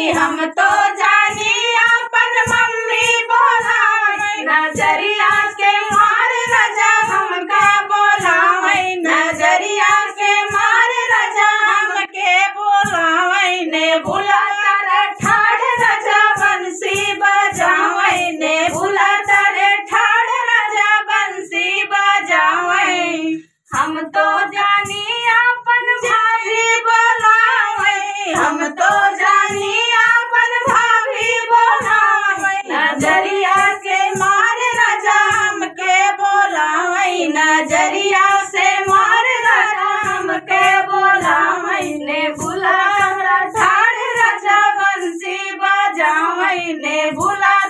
हम तो जानी अपन मम्मी बोलावे नजरिया के मार राजा हमका बोलावे नजरिया के मार राजा हमके बोलावे ने बुला तारे ठाड़ राजा बंसी बजावे ने बुला तारे ठाड़ राजा बंसी बजावे हम तो जानी अपन भाभी बोलावे हम तो जानी अपन भाभी बोलावे नजरिया के मार राजा हमके बोलावे नजरिया से मार राजा हमके बोलावे ने बुला ठाड़ राजा बंसी बजावे ने बुला